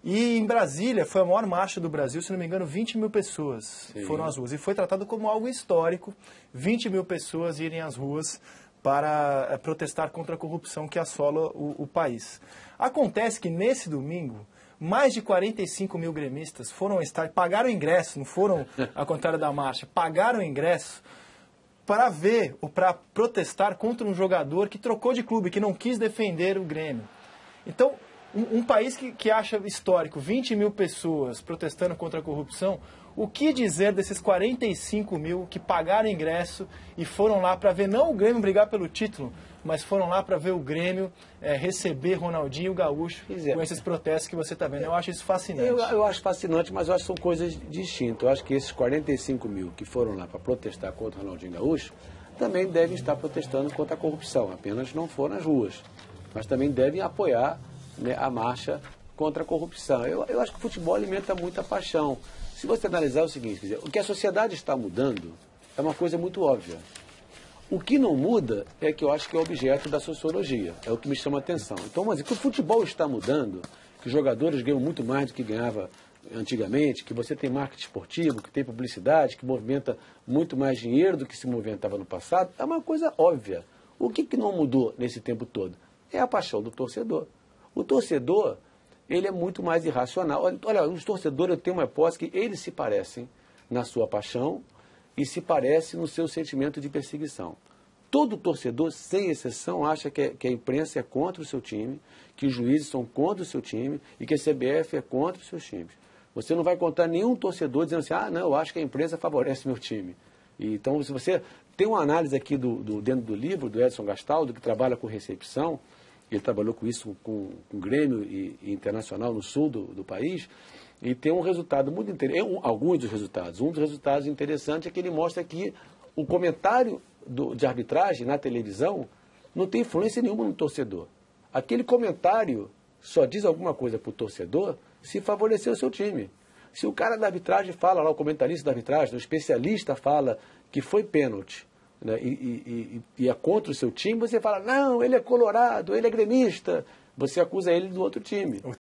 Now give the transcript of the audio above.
E em Brasília foi a maior marcha do Brasil, se não me engano, 20 mil pessoas foram às ruas. E foi tratado como algo histórico, 20 mil pessoas irem às ruas para protestar contra a corrupção que assola o país. Acontece que nesse domingo, mais de 45 mil gremistas foram ao estádio, pagaram ingresso, não foram ao contrário da marcha, pagaram ingresso para ver ou para protestar contra um jogador que trocou de clube, que não quis defender o Grêmio. Então, um país que acha histórico 20 mil pessoas protestando contra a corrupção, o que dizer desses 45 mil que pagaram ingresso e foram lá para ver, não o Grêmio brigar pelo título, mas foram lá para ver o Grêmio receber Ronaldinho Gaúcho com esses protestos que você está vendo. Eu acho isso fascinante. Eu acho fascinante, mas eu acho que são coisas distintas. Eu acho que esses 45 mil que foram lá para protestar contra o Ronaldinho Gaúcho também devem estar protestando contra a corrupção, apenas não foram às ruas. Mas também devem apoiar, né, a marcha contra a corrupção. Eu acho que o futebol alimenta muita paixão. Se você analisar o seguinte, quer dizer, o que a sociedade está mudando é uma coisa muito óbvia. O que não muda é que eu acho que é objeto da sociologia, é o que me chama a atenção. Então, mas que o futebol está mudando, que os jogadores ganham muito mais do que ganhava antigamente, que você tem marketing esportivo, que tem publicidade, que movimenta muito mais dinheiro do que se movimentava no passado, é uma coisa óbvia. O que não mudou nesse tempo todo? É a paixão do torcedor. O torcedor, ele é muito mais irracional. Olha, os torcedores, eu tenho uma hipótese que eles se parecem na sua paixão e se parecem no seu sentimento de perseguição. Todo torcedor, sem exceção, acha que a imprensa é contra o seu time, que os juízes são contra o seu time e que a CBF é contra os seus times. Você não vai encontrar nenhum torcedor dizendo assim, não, eu acho que a imprensa favorece meu time. E, então, se você tem uma análise aqui dentro do livro, do Edson Gastaldo, que trabalha com recepção, ele trabalhou com isso com Grêmio e Internacional no sul do país, e tem um resultado muito interessante, alguns dos resultados. Um dos resultados interessantes é que ele mostra que o comentário de arbitragem na televisão não tem influência nenhuma no torcedor. Aquele comentário só diz alguma coisa para o torcedor se favorecer o seu time. Se o cara da arbitragem fala, lá, o comentarista da arbitragem, o especialista fala que foi pênalti, né, e é contra o seu time, você fala, não, ele é colorado, ele é gremista, você acusa ele do outro time.